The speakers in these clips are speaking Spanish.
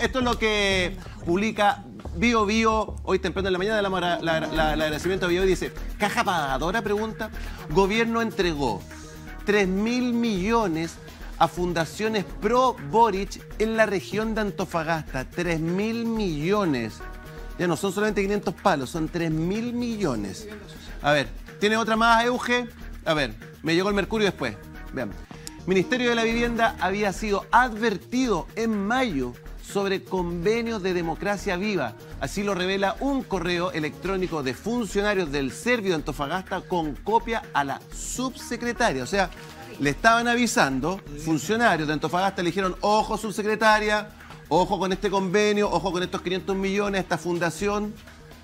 esto es lo que publica Bio Bio hoy temprano en la mañana. El agradecimiento a Bio Bio dice: ¿caja pagadora? Pregunta. Gobierno entregó 3.000 millones a fundaciones pro Boric en la región de Antofagasta. 3.000 millones. Ya no son solamente 500 palos, son 3.000 millones. A ver, ¿tiene otra más, Euge? A ver, me llegó el Mercurio después. Vean. Ministerio de la Vivienda había sido advertido en mayo sobre convenios de democracia viva. Así lo revela un correo electrónico de funcionarios del Servio de Antofagasta con copia a la subsecretaria. O sea, le estaban avisando, funcionarios de Antofagasta le dijeron: ojo, subsecretaria, ojo con este convenio, ojo con estos 500 millones, esta fundación.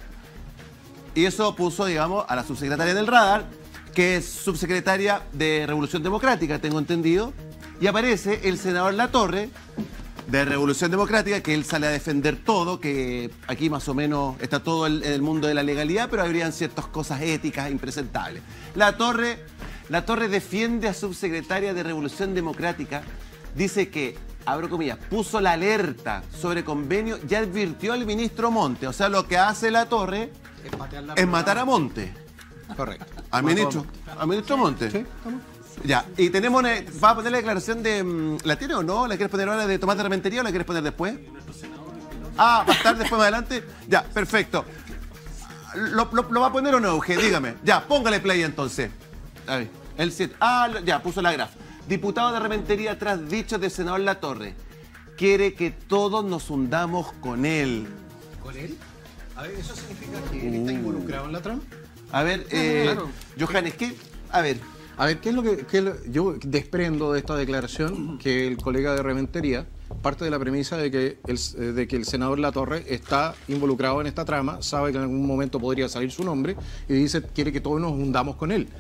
Y eso puso, digamos, a la subsecretaria en el radar, que es subsecretaria de Revolución Democrática, tengo entendido. Y aparece el senador Latorre, de Revolución Democrática, que él sale a defender todo, que aquí más o menos está todo en el mundo de la legalidad, pero habrían ciertas cosas éticas impresentables. Latorre defiende a subsecretaria de Revolución Democrática, dice que, abro comillas, puso la alerta sobre convenio y advirtió al ministro Monte. O sea, lo que hace Latorre es matar a Monte. Correcto. Al ministro Monte. Sí, estamos. Ya, y tenemos ¿va a poner la declaración de... ¿la tiene o no? ¿La quieres poner ahora de Tomás de Rementería o la quieres poner después? Ah, ¿va a estar después más adelante? Ya, perfecto. ¿Lo va a poner o no, Euge? Dígame. Ya, póngale play entonces. A ver, el 7. Ah, ya, puso la graf. Diputado de Rementería tras dichos del senador Latorre. Quiere que todos nos hundamos con él. ¿Con él? A ver, ¿eso significa que él está involucrado en la trama? A ver, claro. Johannes, ¿qué? A ver, ¿qué es lo que yo desprendo de esta declaración? Que el colega de Rementería parte de la premisa de que el senador Latorre está involucrado en esta trama, sabe que en algún momento podría salir su nombre y dice quiere que todos nos hundamos con él.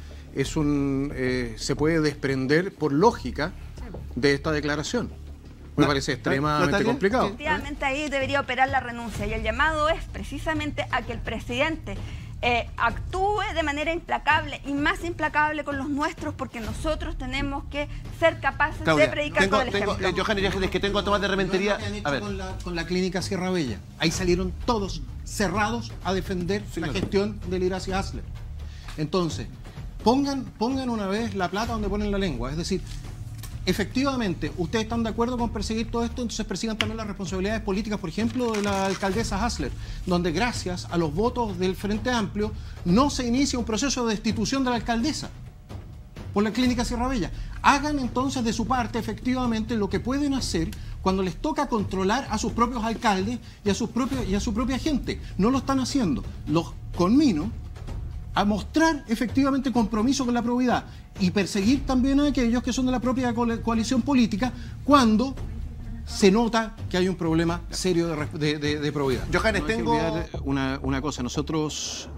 Se puede desprender por lógica de esta declaración. Me parece extremadamente complicado. Efectivamente, ahí debería operar la renuncia y el llamado es precisamente a que el presidente actúe de manera implacable y más implacable con los nuestros, porque nosotros tenemos que ser capaces de predicar con el ejemplo. Johannes, es que tengo a Tomás de Rementería. A ver. Con la clínica Sierra Bella. Ahí salieron todos cerrados a defender la gestión de Liracia Hasler. Entonces, pongan una vez la plata donde ponen la lengua. Es decir, efectivamente, ustedes están de acuerdo con perseguir todo esto, entonces persigan también las responsabilidades políticas, por ejemplo, de la alcaldesa Hasler, donde gracias a los votos del Frente Amplio no se inicia un proceso de destitución de la alcaldesa por la clínica Sierra Bella. Hagan entonces de su parte efectivamente lo que pueden hacer cuando les toca controlar a sus propios alcaldes y a su propia gente. No lo están haciendo. Los conmino a mostrar efectivamente compromiso con la probidad y perseguir también a aquellos que son de la propia coalición política cuando se nota que hay un problema serio de probidad. Johannes, tengo una cosa. Nosotros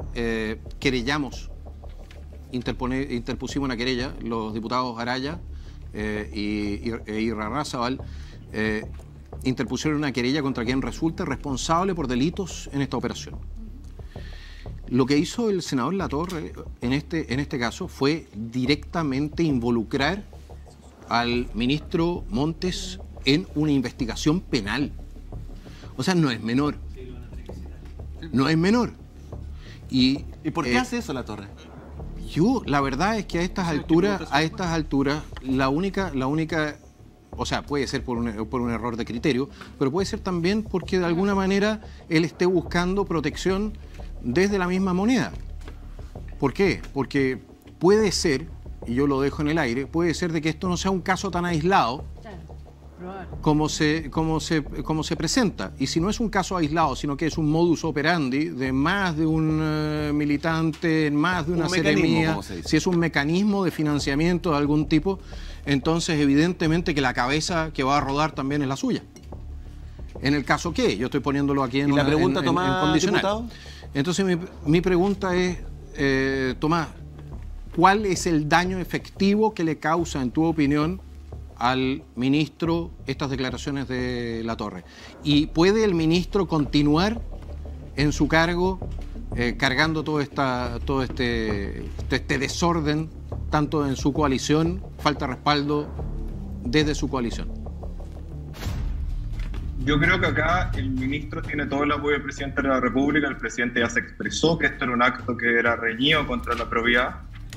interpusimos una querella, los diputados Araya y Irarrázaval interpusieron una querella contra quien resulte responsable por delitos en esta operación. Lo que hizo el senador Latorre en este caso fue directamente involucrar al ministro Montes en una investigación penal. O sea, no es menor. No es menor. ¿Y por qué hace eso Latorre? La verdad es que a estas alturas, la única, o sea, puede ser por un error de criterio, pero puede ser también porque de alguna manera él esté buscando protección desde la misma moneda. ¿Por qué? Porque puede ser, y yo lo dejo en el aire, puede ser de que esto no sea un caso tan aislado como se presenta. Y si no es un caso aislado, sino que es un modus operandi de más de un militante, más de una seremía, si es un mecanismo de financiamiento de algún tipo, entonces evidentemente que la cabeza que va a rodar también es la suya. En el caso que, yo estoy poniéndolo aquí en, la pregunta, Tomás, en condicional. diputado. Entonces mi pregunta es, Tomás, ¿cuál es el daño efectivo que le causa, en tu opinión, al ministro estas declaraciones de Latorre? ¿Y puede el ministro continuar en su cargo cargando todo este desorden, tanto en su coalición, falta respaldo desde su coalición? Yo creo que acá el ministro tiene todo el apoyo del presidente de la República. El presidente ya se expresó que esto era un acto que era reñido contra la probidad.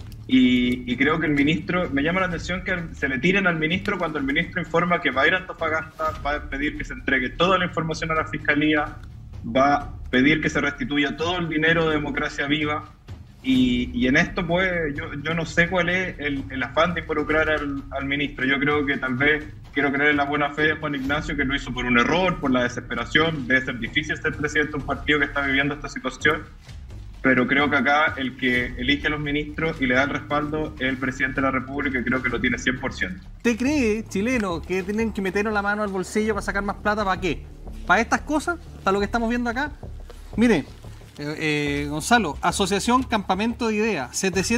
Y creo que el ministro, me llama la atención que se le tiren al ministro cuando el ministro informa que va a ir a Antofagasta, va a pedir que se entregue toda la información a la Fiscalía, va a pedir que se restituya todo el dinero de Democracia Viva. Y en esto, pues, yo no sé cuál es el afán de involucrar al ministro. Yo creo que tal vez, quiero creer en la buena fe de Juan Ignacio, que lo hizo por un error, por la desesperación. Debe ser difícil ser presidente de un partido que está viviendo esta situación. Pero creo que acá el que elige a los ministros y le da el respaldo es el presidente de la República, y creo que lo tiene 100%. ¿Usted cree, chileno, que tienen que meternos la mano al bolsillo para sacar más plata? ¿Para qué? ¿Para estas cosas? ¿Para lo que estamos viendo acá? Mire, Gonzalo, Asociación Campamento de Ideas,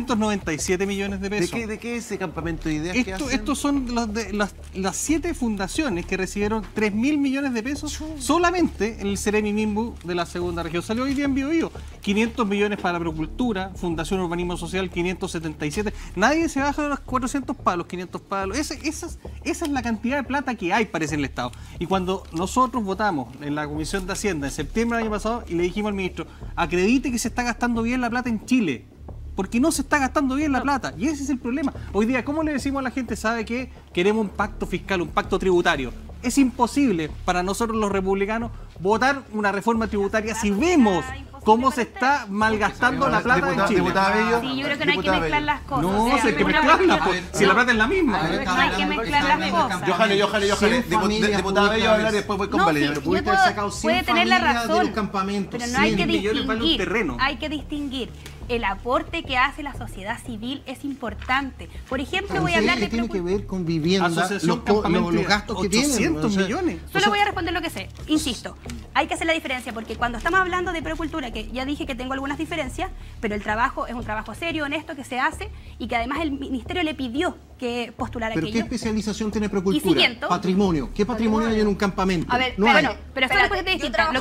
797 millones de pesos. ¿De qué es ese campamento de ideas? Estos son las 7 fundaciones que recibieron 3.000 millones de pesos solamente en el Ceremi Minbu de la segunda región. Salió hoy día en Biobío. 500 millones para la Procultura, Fundación Urbanismo Social, 577. Nadie se baja de los 400 palos, 500 palos. Esa es la cantidad de plata que hay, parece, en el Estado. Y cuando nosotros votamos en la Comisión de Hacienda en septiembre del año pasado y le dijimos al ministro, acredite que se está gastando bien la plata en Chile, porque no se está gastando bien la plata, y ese es el problema. Hoy día, ¿cómo le decimos a la gente? ¿Sabe qué? Queremos un pacto fiscal, un pacto tributario. Es imposible para nosotros los republicanos votar una reforma tributaria si vemos cómo se está malgastando la plata en Chile. Sí, yo creo que no hay que mezclar las cosas. No, hay que mezclarlas, si la plata es la misma. No hay que mezclar las cosas. Johannes, diputada Bello va a hablar y después voy con Valeria. Puede tener la razón, pero no hay que distinguir. Hay que distinguir. El aporte que hace la sociedad civil es importante. Por ejemplo, voy a hablar de... tiene que ver con vivienda, los gastos que tienen. 800 millones. Solo voy a responder lo que sé. Insisto, hay que hacer la diferencia, porque cuando estamos hablando de Procultura, que ya dije que tengo algunas diferencias, pero el trabajo es un trabajo serio, honesto, que se hace, y que además el ministerio le pidió que postulara aquello. ¿Pero qué especialización tiene Procultura? Patrimonio. ¿Qué patrimonio hay en un campamento? A ver, pero esto es distinto. El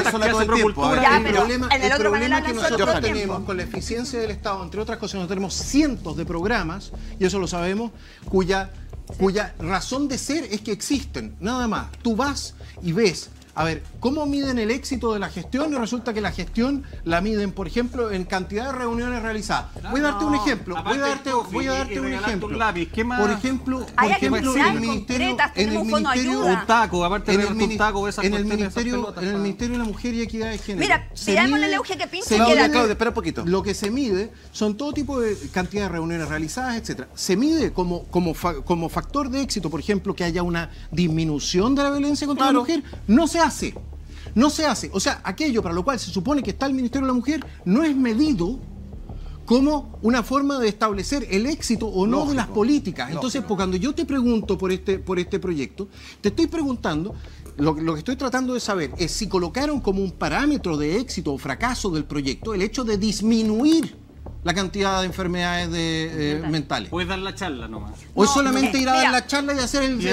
problema que nosotros tenemos con la eficiencia del Estado, entre otras cosas, nosotros tenemos cientos de programas, y eso lo sabemos, cuya razón de ser es que existen, nada más. Tú vas y ves, a ver, ¿cómo miden el éxito de la gestión? Y resulta que la gestión la miden, por ejemplo, en cantidad de reuniones realizadas. Voy a darte un ejemplo. Voy a darte un ejemplo. Por ejemplo, en el Ministerio de la Mujer y Equidad de Género. Mira, tirámosle el Euge que pinche. Claudia, espera un poquito. Lo que se mide son todo tipo de cantidad de reuniones realizadas, etcétera. Se mide como factor de éxito, por ejemplo, que haya una disminución de la violencia contra la mujer. No se hace. O sea, aquello para lo cual se supone que está el Ministerio de la Mujer no es medido como una forma de establecer el éxito o no de las políticas. Entonces, cuando yo te pregunto por este proyecto, te estoy preguntando, lo que estoy tratando de saber es si colocaron como un parámetro de éxito o fracaso del proyecto el hecho de disminuir la cantidad de enfermedades mentales. Puedes dar la charla nomás. O es solamente ir a dar la charla y hacer el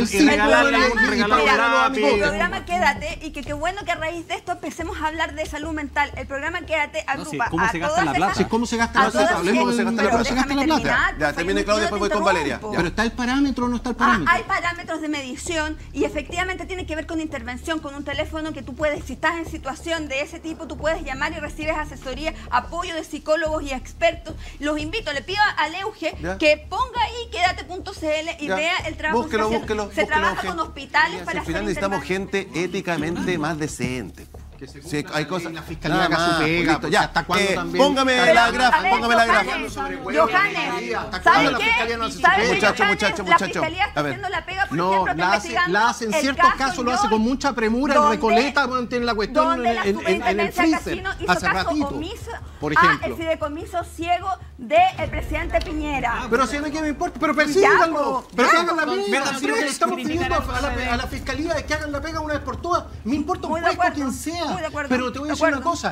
programa Quédate, y que qué bueno que a raíz de esto empecemos a hablar de salud mental. El programa Quédate agrupa ¿cómo se gasta la plata? ¿Cómo se gasta la plata? Hablemos de cómo se gasta la plata. Ya, termine Claudia, después voy con Valeria. Pero ¿está el parámetro o no está el parámetro? Hay parámetros de medición, y efectivamente tiene que ver con intervención, con un teléfono que tú puedes, si estás en situación de ese tipo, tú puedes llamar y recibes asesoría, apoyo de psicólogos y expertos. Los invito, le pido al Euge que ponga ahí quédate.cl y vea el trabajo que se hace. Se trabaja con hospitales para al final necesitamos gente éticamente más decente. Sí, hay cosas. La fiscalía haga su pega. Ya, ¿hasta cuándo también? Póngame la gráfica, póngame la gráfica. Johannes, ¿sabes qué? Muchacho. La fiscalía está haciendo la pega, por ejemplo, está investigando. La hace en ciertos casos, lo hace con mucha premura, en Recoleta, mantiene la cuestión en el freezer. Hace ratito, por ejemplo. El fideicomiso ciego del presidente Piñera. Pero si a mí que me importa, pero persíganlo. Pero que hagan la pega. Si lo que le estamos pidiendo a la fiscalía es que hagan la pega una vez por todas, me importa un puesto quien sea. Pero te voy a decir una cosa.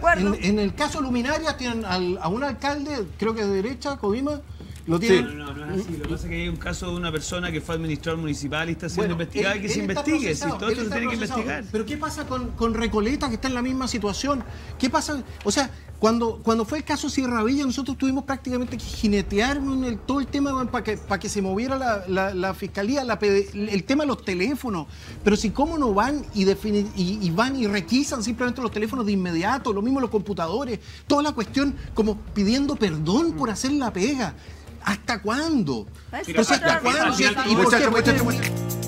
En el caso Luminaria tienen a un alcalde, creo que de derecha, Codima, lo tienen. Sí, lo que pasa es que hay un caso de una persona que fue administrador municipal y está siendo investigada y que se él está investigue. Si procesado, todo esto él se está tiene que procesado. investigar. Pero ¿qué pasa con Recoleta, que está en la misma situación? ¿Qué pasa? O sea, cuando fue el caso Sierra Villa, nosotros tuvimos prácticamente que jinetear todo el tema para que se moviera la fiscalía, el tema de los teléfonos. Pero si cómo no van y van y requisan simplemente los teléfonos de inmediato, lo mismo los computadores, toda la cuestión como pidiendo perdón por hacer la pega. ¿Hasta cuándo? ¿Ves? Pero si ¿hasta cuándo? Muchachos, ¿Y por qué? muchachos.